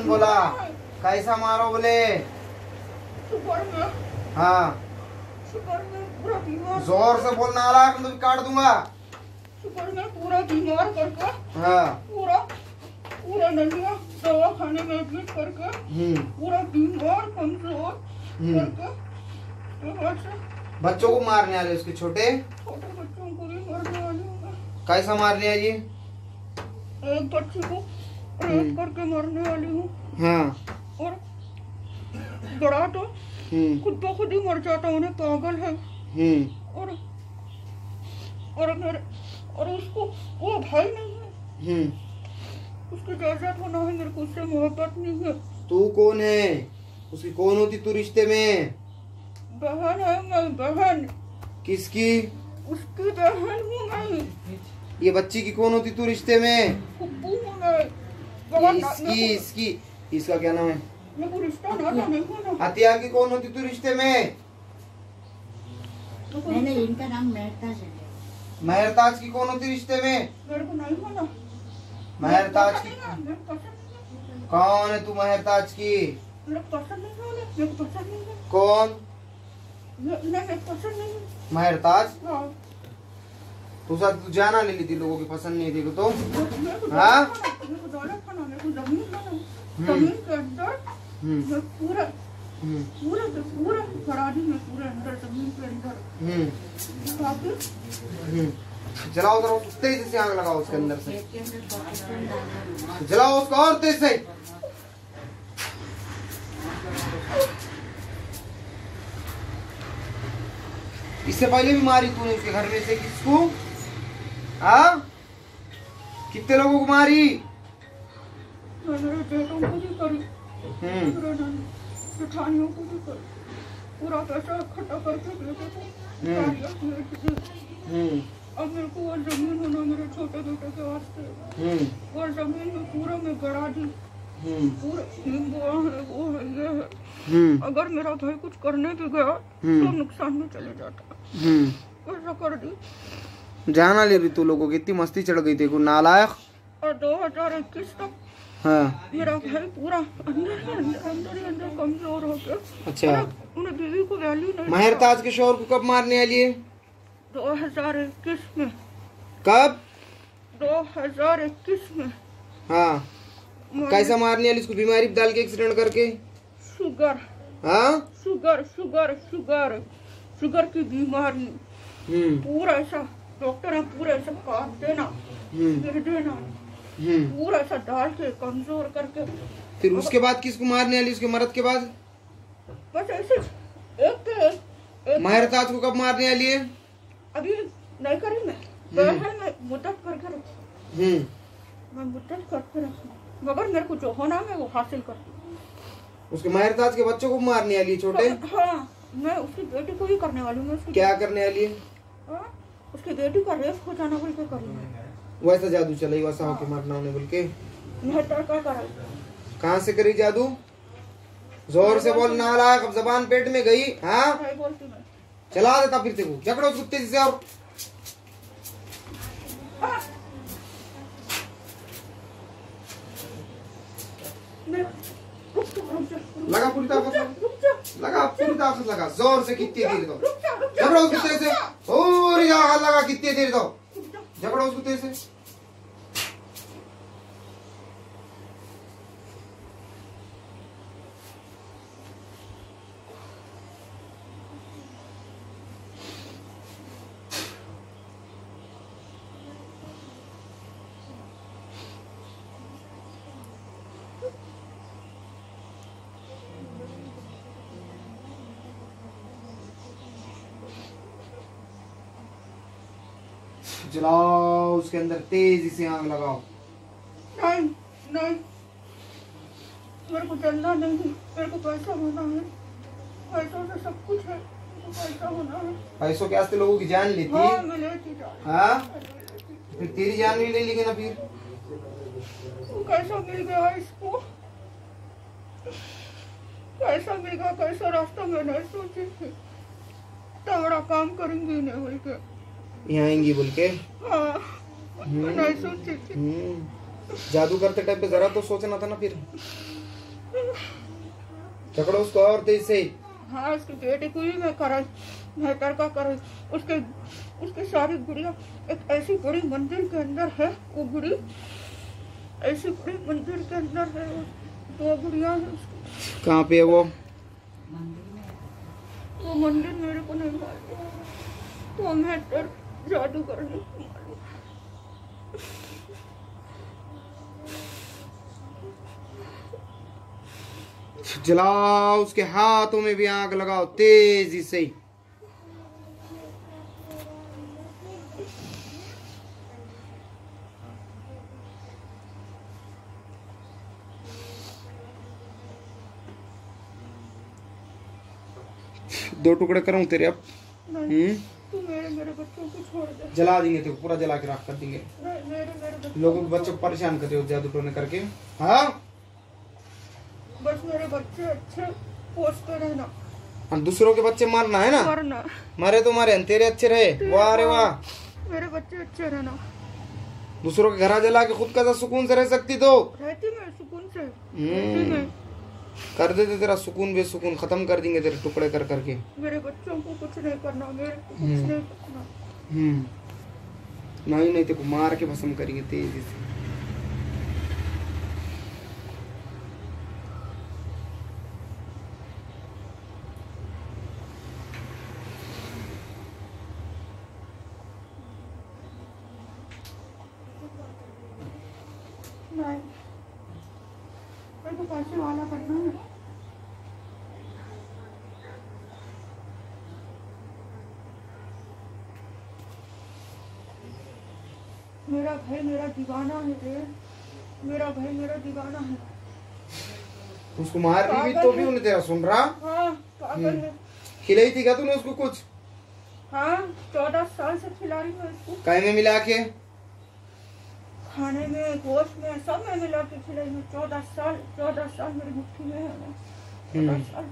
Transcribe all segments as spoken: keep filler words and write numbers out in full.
बोला, कैसा मारो बोले। हाँ जोर से बोलना, आला तो काट दूंगा। पूरा बीमार करके, हाँ पूरा पूरा नलिया दवा खाने में एडमिट करके, पूरा बीमार कमजोर करके, बच्चों को मारने वाले उसके छोटे छोटे बच्चों को भी मारने वाले हूँ। कैसा मारने वाली? एक बच्चे को रेप करके मारने वाली हूँ। हाँ और बड़ा तो खुद ब खुद ही मर जाता, उन्हें पागल है। और और मेरे और उसको वो भाई नहीं है, उसकी जायदाद होना है, मेरे को उससे मोहब्बत नहीं है। तू कौन है? उसकी कौन होती तू रिश्ते में? बहन है मैं, बहन। किसकी? उसकी बहन हूँ मैं। ये बच्ची की कौन होती तू रिश्ते में? फुप्पू हूँ मैं। इसकी इसकी इसका क्या नाम है? मेरे को रिश्ता नाता नहीं है ना। हत्या की कौन होती तू रिश्ते में? मैंने इनका नाम मेहरताज है। मेहरताज की कौन होती रिश्ते में? मेरे को नहीं माना। मेहरताज की कौन है? तू मेहरताज की मेरे को पसंद नहीं है, मेरे को पसंद नहीं है। कौन? नहीं मेरे को पसंद नहीं है। मेहरताज? हाँ। तू साथ तू जाना ले ली थी, लोगों की पसंद नहीं थी को तो? हाँ? मेरे को दौलत खाना, मेरे को जमीन खाना, जमीन के अंदर मैं पूरा पूरा पूरा खड़ा दी मैं पूरे अंदर, जमीन के अंदर। जलाओ जरा, तेज से आग लगाओ उसके अंदर से, जलाओ उसको और तेज से। इससे पहले भी मारी तूने उसके घर में से किसको? हाँ कितने लोगों को मारी? मेरे बेटों को भी करी, जेठानियों को भी करी, पूरा पैसा इकट्ठा करके बेटे को। अब मेरे को वो जमीन होना मेरे छोटे बेटे के वास्ते, वो जमीन में पूरा मैं गड़ा दी, पूरा वो है वो है ये है। अगर मेरा भाई कुछ करने भी गया तो नुकसान में चले जाता, ऐसा कर दी। जाना ले रही तू, लोगों की इतनी मस्ती चढ़ गई थी को नालायक। और दो हजार इक्कीस तक हाँ मेरा भाई पूरा अंदर अंदर अंदर अंदर कमजोर हो गया। अच्छा, उन्हें बीवी को वैल्यू नहीं। मेहरताज के शोहर को कब मारने वाली है? दो हजार इक्कीस में। कब? दो हजार इक्कीस में। हाँ कैसा मारने वाली? इसको बीमारी डाल के एक्सीडेंट करके? शुगर। हाँ शुगर शुगर शुगर शुगर की बीमारी। पूरा ऐसा डॉक्टर है, पूरा ऐसा काट देना, गिर देना, पूरा ऐसा डाल के कमजोर करके। फिर उसके बाद किसको मारने वाली? उसके मरद के बाद? बस ऐसे एक पे एक। मेहरताज को कब मारने वाली है? अभी नहीं करी मैं, बहन में मुद्दत करके रखी, मैं मुद्दत करके रखी, मगर मेरे को जो होना मैं वो हासिल कर। उसके मेहरताज के बच्चों को मारने वाली है छोटे? हाँ मैं उसकी बेटी को भी करने वाली हूँ। क्या करने वाली है? हाँ? उसकी बेटी का रेप हो जाना बोल के करी। वैसा जादू चलाई वैसा होके मरना होने बोल के? क्या करा? कहाँ से करी जादू? जोर से बोल नालायक, अब जबान पेट में गई। हाँ चला देता फिर तेको, जकड़ो उस कुत्ते से। और लगा पूरी ताकत, लगा पूरी ताकत लगा, जोर से कितनी देर दो, झगड़ो उस कुत्ते से, पूरी ताकत लगा, कितनी देर दो, झगड़ो उस कुत्ते से। जलाओ उसके अंदर, तेजी से आग लगाओ। नहीं नहीं मेरे को जलना नहीं, मेरे को पैसा होना है, पैसों से सब कुछ है, मेरे को पैसा होना है। पैसों के वास्ते लोगों की जान लेती? हाँ मैं लेती जान। हाँ फिर तेरी जान भी ले लेगी ना फिर? वो कैसा मिल गया इसको, कैसा मिल गया, कैसा रास्ता मैं नहीं सोची थी, तगड़ा काम करेंगी नहीं बोल के यहाँ आएंगी बोल के। हाँ नहीं सोची थी। जादू करते टाइम पे जरा तो सोचना था ना फिर। झगड़ो उसको और तेज से। हाँ उसकी बेटी को भी मैं कर बेहतर का कर उसके उसकी सारी गुड़िया एक ऐसी बड़ी मंदिर के अंदर है। वो गुड़ी ऐसी बड़ी मंदिर के अंदर है। दो गुड़िया है उसकी। कहाँ पे है वो? वो मंदिर मेरे को नहीं मालूम। वो मैं जादू करने को मालूम। जलाओ उसके हाथों में भी आग लगाओ तेजी से। दो टुकड़े करूं तेरे अब? हम्म तू मेरे मेरे बच्चों को छोड़ दे। जला देंगे तेरे को, पूरा जला के राख कर देंगे। मेरे मेरे बच्चों लोगों के बच्चों को परेशान करते हो जादू टोने करके। हाँ बस मेरे बच्चे अच्छे पोसते रहना। और दूसरों के बच्चे मारना है ना? मरना मारे तो मारे, तेरे अच्छे रहे। वाह रे वाह। मेरे बच्चे अच्छे रहना। दूसरों के घर जला के खुद का सुकून से रह सकती तो रहती मैं सुकून से। हम्म कर देते तेरा सुकून बेसुकून खत्म कर देंगे तेरे टुकड़े कर करके। मेरे बच्चों को कुछ नहीं करना। मेरे को कुछ नहीं करना। हम्म नहीं नहीं तेरे को मार के भस्म करेंगे तेजी से। नहीं मेरे को पैसे वाला करना है। मेरा भाई मेरा दीवाना है रे। मेरा भाई मेरा दीवाना है। उसको मार भी, भी तो भी उन्हें तेरा सुन रहा। हाँ पागल है। खिलाई थी क्या तूने उसको कुछ? हाँ चौदह साल से खिला रही हूँ उसको। काय में मिला के? खाने में गोश्त में सब में मिला के खिलाई हूँ। चौदह साल चौदह साल मेरी मुट्ठी में है ना। चौदह साल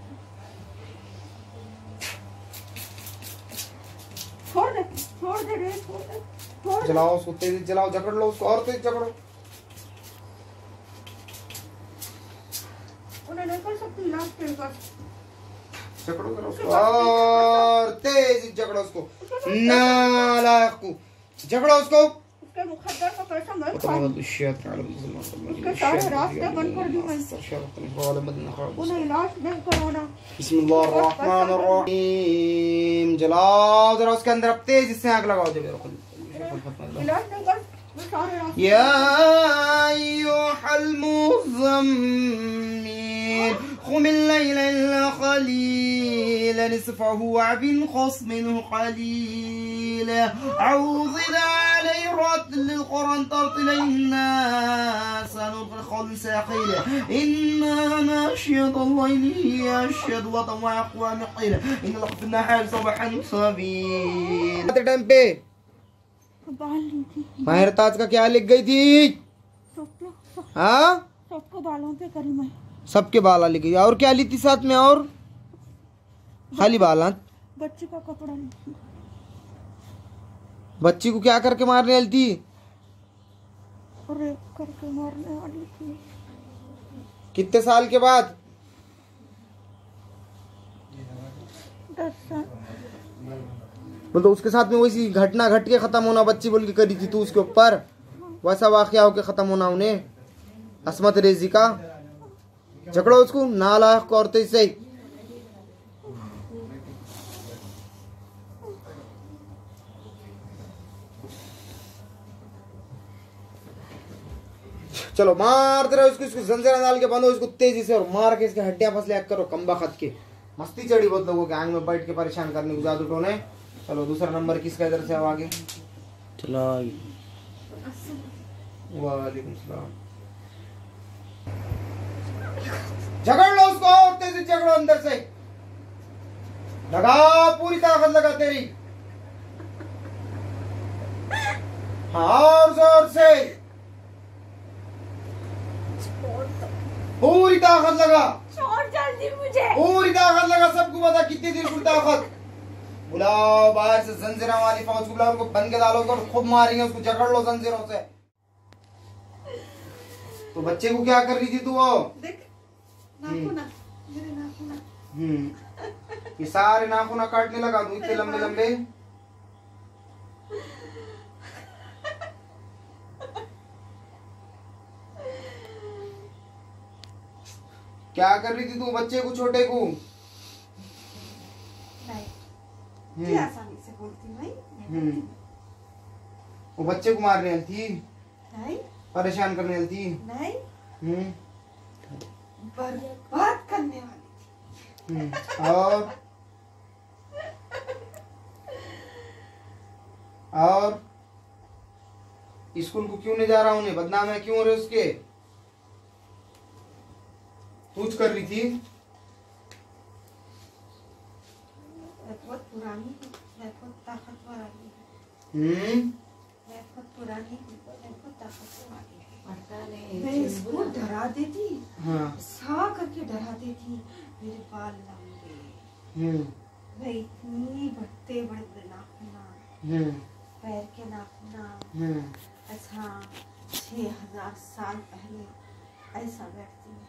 छोड़ दे छोड़ दे रे छोड़ दे छोड़ दे। जलाओ उसको तेजी जलाओ, झगड़ लो उसको और तेज झगड़ो। उन्हें नहीं कर सकती लाश के पास। झगड़ो करो उसको और तेज झगड़ो उसको। नालायक को झगड़ो उसको। उसके मुकद्दर का पैसा मैं खाऊं। उसके सारे रास्ते बंद कर दी मैं। उन्हें इलाज नहीं करवाना। बिस्मिल्लाहिर्रहमानिर्रहीम। जलाओ जरा उसके अंदर अब तेज से आग लगाओ। जब इलाज नहीं कर मैं सारे रास्ते। या अय्युहल मुज़म्मिल क़ुमिल लैला इल्ला क़लीलन निस्फ़हु वंक़ुस मिन्हु क़लीला औ ज़िद अलैहि रत्तिल क़ुरआन तरतीला सनुल्क़िल क़ौला सक़ीला इन्ना नाशियतल लैलि हिया अशद्दु वतअन व अक़वा क़ीला इन्न लक फ़िन नहारि सबहन सबील। कितने टाइम पे बाल ली थी। माहिर ताज का क्या लिख गई थी? हाँ सबको बालों पे करी मैं। सबके बाल लिख गई। और क्या ली थी साथ में? और खाली बाल? बच्ची का कपड़ा ली थी। बच्ची को क्या करके मारने वाली थी? रेप करके मारने वाली थी। कितने साल के बाद? दस साल। मतलब उसके साथ में वैसी घटना घट के खत्म होना बच्ची बोल के करी थी तू उसके ऊपर? वैसा वाकया होके खत्म होना उन्हें असमत रेजी का? झगड़ो उसको नालायक औरतें से। चलो मारते रहो इसको। इसको जंजीर डाल के बांधो इसको तेजी से और मार के इसके हड्डियां फसले करो। कम्बा खत के मस्ती चढ़ी बहुत लोगों के आंग में बैठ के परेशान करने को जादू टोने। चलो दूसरा नंबर किसका इधर से अब आगे? चलो वालेकुम सलाम। झगड़ लो उसको और तेजी झगड़ो अंदर से। लगा पूरी ताकत लगा तेरी। हाँ और जोर से पूरी ताकत लगा। छोड़ जल्दी मुझे। पूरी ताकत लगा। सबको पता कितनी देर पूरी ताकत। बुलाओ बाहर से जंजीरों वाली फौज को बुलाओ। उनको बंद के डालो और खूब मारेंगे उसको। झगड़ लो जंजीरों से। तो बच्चे को क्या कर रही थी तू? वो देख नाखूना, मेरे नाखूना। हम्म ये सारे नाखून काटने लगा दूं इतने लंबे लंबे। क्या कर रही थी तू बच्चे को, छोटे को? नहीं आसानी से बोलती मैं। हम्म वो बच्चे को मारने वाली थी? नहीं। परेशान करने वाली थी? नहीं। हम्म बर्बाद करने वाली थी। हम्म और और स्कूल को क्यों नहीं जा रहा हूँ, बदनाम है क्यों हो रहे उसके? कुछ कर रही थी? बहुत पुरानी है, बहुत ताकतवर आई है। हम्म बहुत पुरानी है, बहुत ताकतवर आई है। पता नहीं मैं इसको डरा देती, हाँ सा करके डरा देती। मेरे बाल लंबे, हम्म मैं इतनी बड़े बड़े नाखूना, हम्म पैर के नाखूना। हम्म अच्छा छह हजार साल पहले ऐसा बैठती है।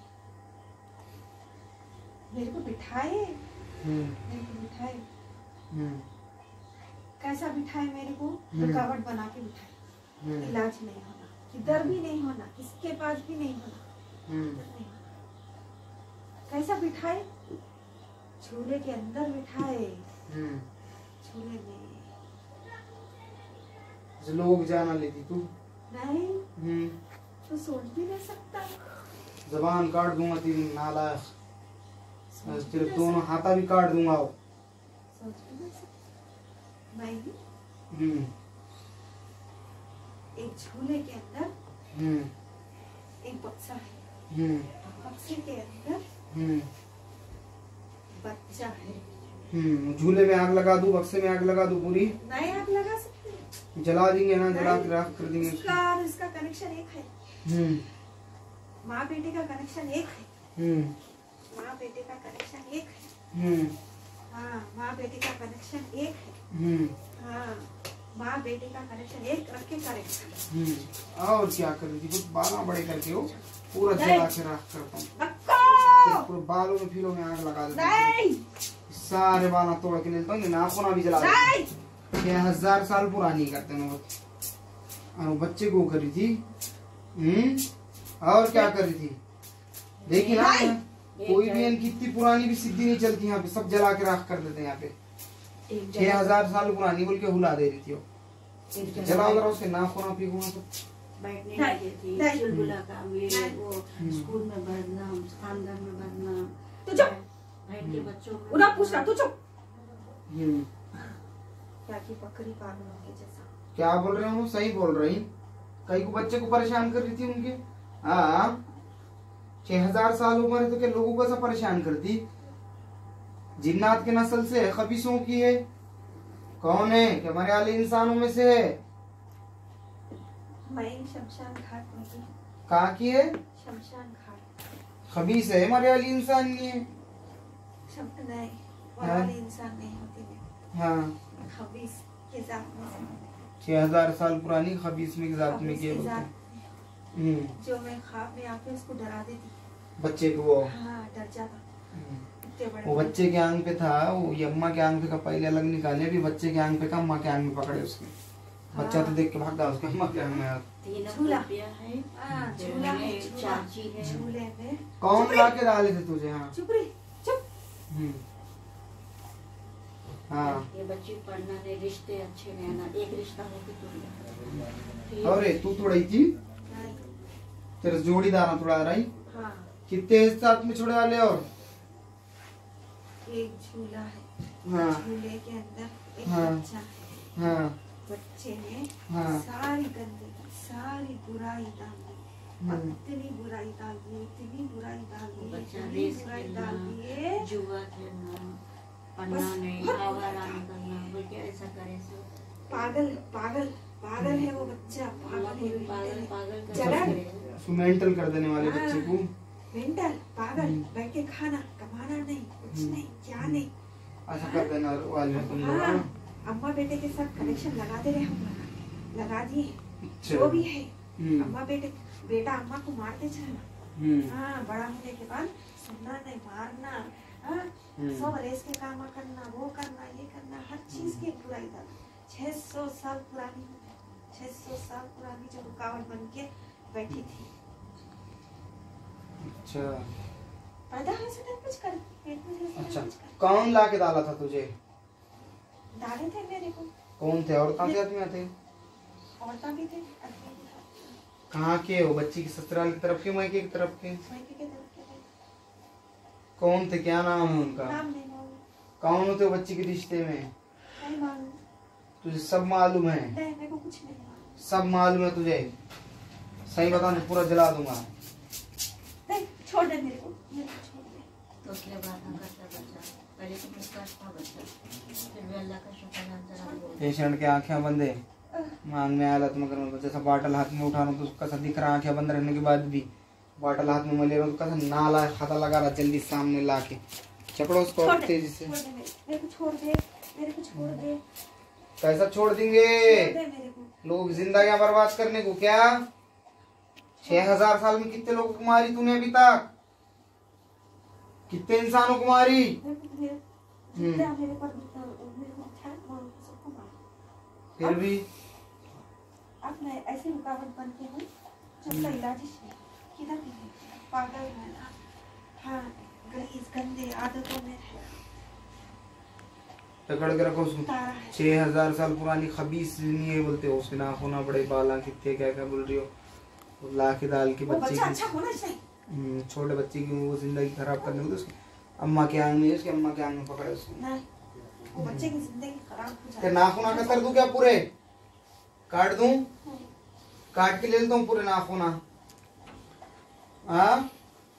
मेरे को बिठाए, हम्म मेरे को बिठाए, हम्म कैसा बिठाए मेरे को? हम्म। रुकावट बना के बिठाए। हम्म इलाज नहीं होना, किधर भी नहीं होना, किसके पास भी नहीं होना, हम्म नहीं होना। कैसा बिठाए? झूले के अंदर बिठाए, हम्म झूले में। लोग जाना लेती तू? नहीं हम्म तो सोच भी नहीं सकता। जबान काट दूंगा तेरी नाला, सोच भी तेरे नहीं दोनों सकता। हाथा भी काट दूंगा। सोच भी नहीं सकता। मैं ही हम्म एक झूले के अंदर हम्म एक बक्सा है, हम्म बक्से के अंदर हम्म बच्चा है। हम्म झूले में आग लगा दूं, बक्से में आग लगा दूं पूरी? नहीं आग लगा सकते, जला देंगे ना, जला नहीं। के राख कर देंगे उसको। इसका और इसका कनेक्शन एक है। हम्म माँ बेटे का कनेक्शन एक है। हम्म माँ बेटे का कनेक्शन एक है। हम्म हाँ माँ बेटे का कनेक्शन एक है। हम्म हाँ माँ बेटे का कनेक्शन एक रख के करेक्शन। हम्म और क्या कर रही थी? कुछ बालों बड़े करके हो पूरा जला के राख करता हूँ, रखो। पूरे बालों में फिरों में आग लगा देता हूँ, नहीं सारे बाल तोड़ के लेता हूँ, नाखून भी जला देता हूँ। छह हजार साल पुरानी करते हैं वो। और वो बच्चे को कर रही थी? हम्म और क्या कर रही थी? देखी ना, कोई भी इनकी इतनी पुरानी भी सिद्धि नहीं चलती यहाँ पे, सब जला के राख कर देते हैं यहाँ पे। छह हजार साल पुरानी बोल के हुला दे रही थी वो। जलाओ जरा उसके नाखून पीकूंगा तो। बैठने नहीं, लगी थी, नहीं। चुलबुला का ये नहीं। वो स्कूल में भरना, खानदान में भरना, तू चुप। बहन के बच्चों में उन्हें पूछना, तू चुप। हम्म क्या की बकरी पालन के जैसा। क्या बोल रहे हो? सही बोल रही। कई को बच्चे को परेशान कर रही थी उनके। हाँ छह हजार साल उम्र है तो क्या लोगों को ऐसा परेशान करती? जिन्नात के नस्ल से है, खबीसों की है। कौन है? कि हमारे वाले इंसानों में से है। मैं शमशान घाट में ही। कहाँ की है? शमशान घाट। खबीस है, हमारे वाली इंसान नहीं है। शम नहीं, हाँ। वाली इंसान नहीं होती मैं। हाँ खबीस के जात में से होती। छह हजार साल पुरानी खबीस में की जात में खबीस किए के बोलते जात हैं। में। हम्म जो मैं ख्वाब में आके उसको डरा देती। बच्चे को वो हाँ डर जाता। हम्म। इतने बड़े वो बच्चे के आंग पे था, वो ये अम्मा के आंग पे का पहले अलग निकाले, अभी बच्चे के आंग पे का अम्मा के आंग में पकड़े उसके। बच्चा तो देख के भागा उसके अम्मा के आंग में आया। तीनों झूला। पोतियां है, हाँ, झूला है, एक झूला। चाची है। झूले में। कौन ला के डाले थे तुझे? हाँ चुप रही, चुप। हम्म हाँ ये बच्ची पढ़ना नहीं, रिश्ते अच्छे रहना, एक रिश्ता हो के तुम अरे तू तोड़ाई थी? नहीं, तेरे जोड़ीदार तोड़ा रही? हाँ कितने साथ में छोड़े वाले? और एक झूला है। हाँ झूले के अंदर एक हाँ। बच्चा है। हाँ बच्चे ने हाँ। सारी गंदगी, सारी बुराई डाल दी। हम्म। इतनी बुराई डाल दी, इतनी बुराई डाल दी, बच्चा इतनी रेस बुराई डाल दी खेलना, है। जुआ खेलना, पढ़ना बस नहीं, बहुत आवारा निकलना, बोल के ऐसा करे सो पागल पागल पागल है वो बच्चा, पागल है, पागल पागल कर जलन। रहे। मेंटल कर देने वाले बच्चे को। मेंटल पागल, हम्म। बैठ के खाना कमाना नहीं, कुछ हम्म। नहीं, क्या नहीं। ऐसा कर देने वाले हो तुम लोग। हाँ, हाँ? अम्मा बेटे के साथ कनेक्शन लगा दे रहे हम लगा लगा दिए। अच्छा। जो भी है हम्म। अम्मा बेटे, बेटा अम्मा को मारते चलना। हम्म हाँ बड़ा होने के बाद सुनना नहीं, मारना, हाँ, सब रेस के काम करना, वो करना, ये करना, हर चीज की बुराई था। छह सौ साल पुरानी, छह सौ साल पुरानी जो रुकावट बन के बैठी थी। अच्छा पैदा होने से नहीं कुछ कर, पेट में से अच्छा कुछ कर। कौन ला के डाला था तुझे? डाले थे मेरे को। कौन थे? औरतां थे आदमी थे? औरतां भी थे, आदमी भी था। कहाँ के हो? बच्ची की ससुराल की तरफ के, मायके की तरफ के? मायके के तरफ के थे। कौन थे? क्या नाम है उनका? नाम नहीं मालूम। कौन होते हो बच्ची के रिश्ते में? नहीं मालूम। तुझे सब मालूम है? नहीं, मेरे को कुछ नहीं मालूम। सब मालूम है तुझे? सही बता, मैं पूरा जला दूंगा। नहीं, छोड़ दे मेरे को, मेरे को छोड़ दे। तो उसके बाद हम करता बच्चा, पहले तो विश्वास था बच्चा, फिर भी अल्लाह का शुक्र है। पेशेंट के आंखें बंद है, मांग में आया तो मगर मैं जैसा बाटल हाथ में उठा रहा हूँ तो उसका सा दिख रहा, आंखें बंद रहने के बाद भी बाटल हाथ में मैं ले रहा हूँ तो कैसा नाला खाता लगा रहा, जल्दी सामने ला के चपड़ो उसको छोड़ दे, तेजी से। छोड़ दे मेरे, मेरे को छोड़ दे, मेरे को छोड़ दे। कैसा छोड़ देंगे? छोड़ दे मेरे को। लोग जिंदगियां बर्बाद करने को क्या? छह हजार साल में कितने लोगों को मारी तूने अभी तक? कितने इंसानों को मारी? मेरे को मेरे जितना मेरे पर मेरे को अच्छा मारो, सबको मारो। फिर भी अब मैं ऐसे रुकावट बन के हूँ जिसका इलाज ही नहीं, किधर भी नहीं, पागल है ना। हाँ, इस गंदे आदतों में है। पकड़ के रखो उसको। तारा है। छह हजार साल पुरानी खबीस नहीं है बोलते हो, उसके नाक होना बड़े बाला कितने क्या क्या बोल रही हो, वो ला के डाल के वो बच्चे बच्चा की अच्छा होना चाहिए। हम्म, छोटे बच्चे की वो जिंदगी खराब करने को तो उसकी अम्मा के आंग में, उसके अम्मा के आंग में पकड़े उसको। नहीं, वो बच्चे की जिंदगी खराब हो क्या जाए। नाखून आकर कर दूं क्या? पूरे काट दूं? काट के ले लेता हूँ पूरे नाखून। हाँ,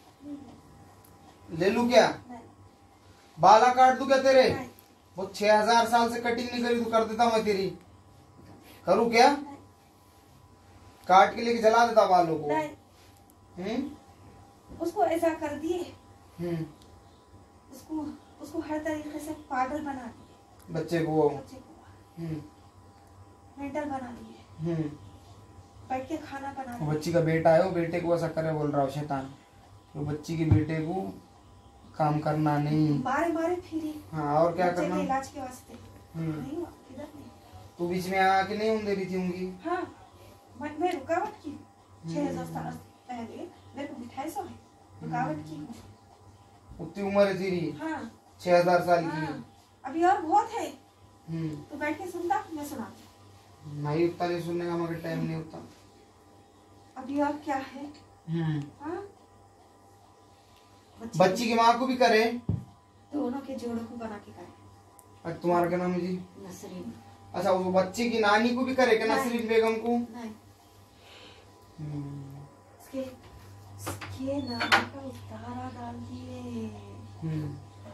ले लूं क्या? नहीं, बाला काट दूं क्या तेरे? नहीं, वो छह हजार साल से कटिंग नहीं करी तो कर देता मैं तेरी। करूँ क्या? नहीं, काट के लेके जला देता बालों को। नहीं। हम्म उसको ऐसा कर दिए, हम्म उसको उसको हर तरीके से पागल बना दिए, बच्चे को। बच्चे को हम्म मेंटल बना दिए, हम्म बैठ के खाना बना वो दिए। बच्ची का बेटा है, वो बेटे को ऐसा करे बोल रहा हो शैतान। वो बच्ची के बेटे को काम करना नहीं। मारे मारे फिरी। हाँ, और क्या बच्चे के करना? इलाज के वास्ते हम्म नहीं हुआ, किधर नहीं। तू बीच में आके नहीं दे रही थी उंगली? हाँ, मैं मैं रुकावट की छह हजार साल पहले मेरे को मिठाई सौ है, रुकावट की हूँ। उतनी उम्र है तेरी? हाँ, छह हजार साल की। हाँ, अभी और बहुत है। हम्म तो बैठ के सुनता, मैं सुनाती। नहीं, उतना नहीं सुनने का मगर टाइम नहीं होता। अभी और क्या है? हम्म हाँ, बच्ची की माँ को भी करे? दोनों के जोड़ों को बना के करे। और तुम्हारा क्या नाम है जी? नसरीन। अच्छा, वो बच्ची की नानी को भी करे क्या? नहीं। नसरीन बेगम को? नहीं, हम्म इसके इसके नाम का उतारा डाल दिए, हम्म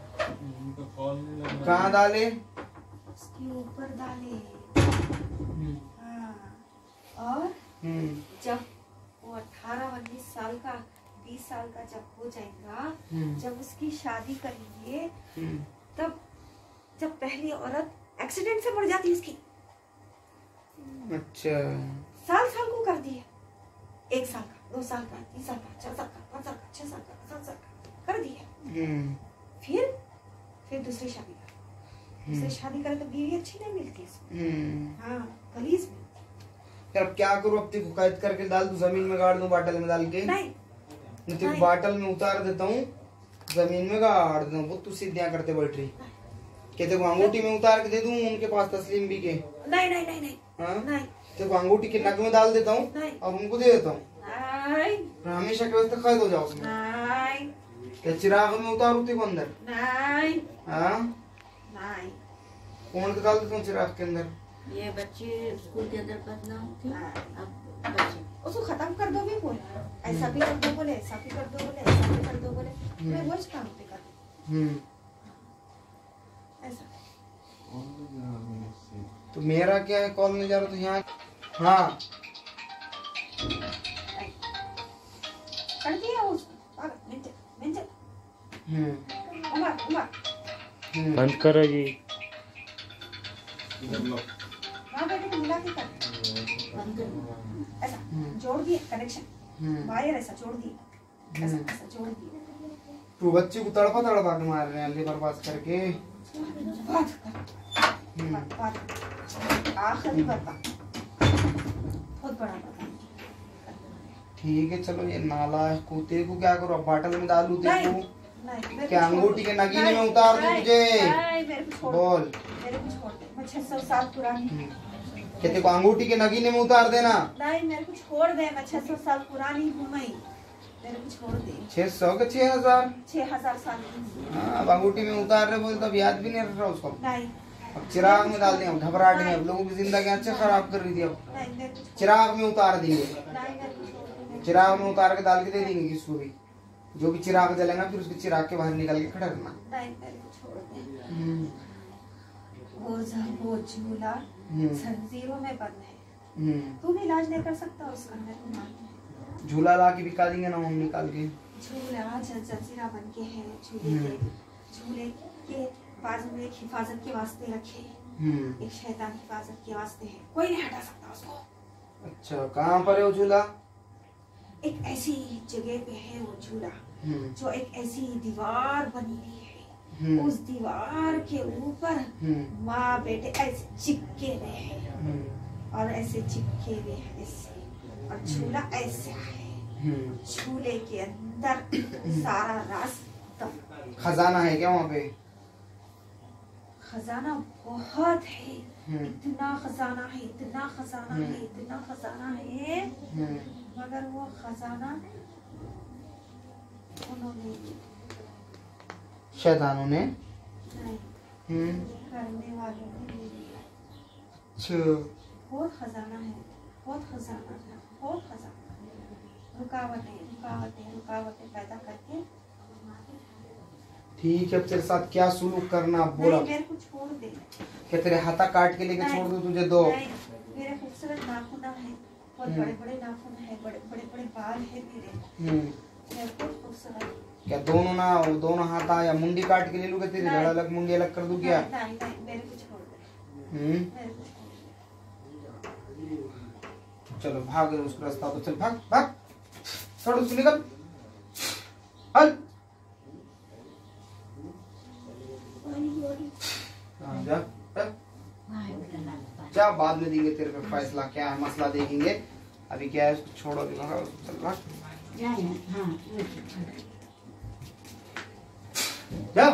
कहाँ डाले? उसके ऊपर डाले। हम्म हाँ, और हम्म जब वो अठारह उन्नीस साल का, बीस साल का जब हो जाएगा, हम्म जब उसकी शादी करेंगे, हम्म तब जब पहली औरत एक्सीडेंट से मर जाती है उसकी, अच्छा। साल साल को कर दिए, एक साल का, दो साल का, तीन साल का, चार साल का, पाँच साल का, छह साल का, सात साल का कर दिए। हम्म फिर फिर दूसरी शादी कर, दूसरी शादी करे तो बीवी अच्छी नहीं मिलती इसको। हम्म हाँ, गलीज में। फिर अब क्या करूँ? अब तेरे को कैद करके डाल दूं, जमीन में गाड़ दूं बाटल में डाल के? नहीं, मैं तेरे को बाटल में उतार देता हूँ, जमीन में गाड़ देता हूँ। वो तू सीधियाँ करते बैठ रही, कहते को अंगूठी में उतार के दे दूं उनके पास तस्लीम भी के? नहीं, नहीं, नहीं, नहीं, हाँ, नहीं, तेरे को अंगूठी के नग में डाल देता हूँ नहीं, और उनको दे देता हूँ, नहीं, हमेशा के वास्ते कैद हो जाओ उसमें। नहीं, क्या चिराग में उतारू तेरे को अंदर? नहीं, हाँ, नहीं, कौन के डाल देता हूँ चिराग के अंदर? ये बच्चे स्कूल के अंदर बदनाम थे, अब बच्चे उसको खत्म कर दो भी बोले, ऐसा भी कर दो बोले, ऐसा भी कर दो बोले, ऐसा भी कर दो बोले, मैं वो काम पे कर दूं। हम्म ऐसा तो मेरा क्या है? कॉल नहीं जा रहा तो यहाँ। हाँ, कर दिया उसको, पागल, मिंट मिंट, हम्म उमर उमर, हम्म बंद करो जी। माँ बेटे को मिला के कर, बंद कर। ऐसा जोड़ दिए कनेक्शन, हम्म वायर ऐसा जोड़ दिए, ऐसा ऐसा जोड़ दिए। तू बच्चे को तड़पा तड़पा के मार रहे हैं लिवर पास करके। बात बात आखिरी बता, बहुत बड़ा बता। ठीक है चलो, ये नाला है कुत्ते को क्या करो, बाटल में डालू तेरे को नहीं, क्या अंगूठी के नगीने में उतार दूं तुझे? नहीं, मेरे को छोड़, बोल। मेरे को छोड़ दे, मैं छह सौ साल पुरानी हूँ। कहते को अंगूठी के नगीने में उतार देना। नहीं, मेरे को छोड़ दे, मैं छह सौ साल पुरानी हूँ मैं, मेरे को छोड़ दे। छह सौ के छह हजार छह हजार साल की हूँ। हाँ, अब अंगूठी में उतार रहे बोले तब याद भी नहीं रह रहा उसको। नहीं अब चिराग में डाल दिया, घबराहट में अब लोगों की जिंदगी अच्छा खराब कर रही थी। अब नहीं, मेरे को चिराग में उतार देंगे, नहीं, मेरे को छोड़ दे। चिराग में उतार के डाल के दे देंगे किसको भी, जो भी चिराग जलेगा फिर उसके चिराग के बाहर निकल के खड़ा करना। नहीं, मेरे को छोड़ दे। हम्म, वो ज- वो झूला हम्म, जंजीरों में बंद है, हम्म। तू भी इलाज नहीं कर सकता उसका, मेरे को मालूम है। झूला ला के बिका देंगे ना हम निकाल के। झूला ज- जंजीरा बन के है, झूले के झूले के बाजू में एक हिफाजत के वास्ते रखे, हम्म, एक शैतान हिफाजत के वास्ते है, कोई नहीं हटा सकता उसको। अच्छा कहाँ पर है वो झूला? एक ऐसी जगह पे है वो झूला, हम्म, जो एक ऐसी दीवार बनी हुई है, हम्म, उस दीवार के ऊपर हम्म, माँ बेटे ऐसे चिपके हुए हैं, हम्म, और ऐसे चिपके हुए हैं ऐसे, और झूला ऐसा है, हम्म। झूले के अंदर सारा रास्ता खजाना है क्या वहाँ पे? खजाना बहुत है, हम्म, इतना खजाना है, इतना खजाना है, इतना खजाना है, हम्म, मगर वो खजाना उन्होंने शैतानों ने नहीं, हम्म, करने वालों ने ले लिया। अच्छा बहुत खजाना है, बहुत खजाना है, बहुत खजाना है। रुकावटें रुकावटें रुकावटें पैदा करके ठीक है, अब तेरे साथ क्या सुलूक करना बोला? नहीं, मेरे को छोड़ दे। क्या तेरे हाथा काट के लेके छोड़ दूं तुझे? दो नहीं, मेरे खूबसूरत नाखून है, बहुत हम्म। बड़े बड़े नाखून है, बड़े बड़े बड़े बाल है मेरे, हम्म, मैं बहुत खूबसूरत। क्या दोनों ना वो दोनों हाथा या मुंडी काट के ले लूँ? क्या तेरी नहीं। धड़ अलग मुंडी अलग कर दूं क्या? नहीं नहीं नहीं, मेरे को छोड़ दे, हम्म, मेरे को छोड़ दे। चलो भाग रहे उसका रास्ता तो चल, भाग भाग, छोड़ उसको, निकल हल। हाँ, जा जा। जा, बाद में देंगे तेरे पे फैसला, क्या है मसला देखेंगे, अभी क्या है उसको छोड़ो, अभी भागा उसको, चल भाग जा।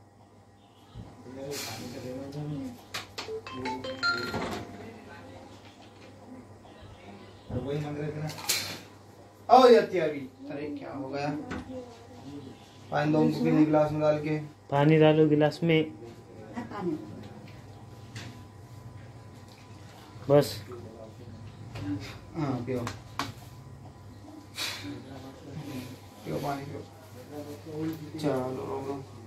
वही मांग रहे थे ना। ओ याती अभी, अरे क्या हो गया? पानी दो उनको पीने गिलास में डाल के। पानी डालो गिलास में, बस। हाँ पियो पियो पानी पियो। चलो रोको।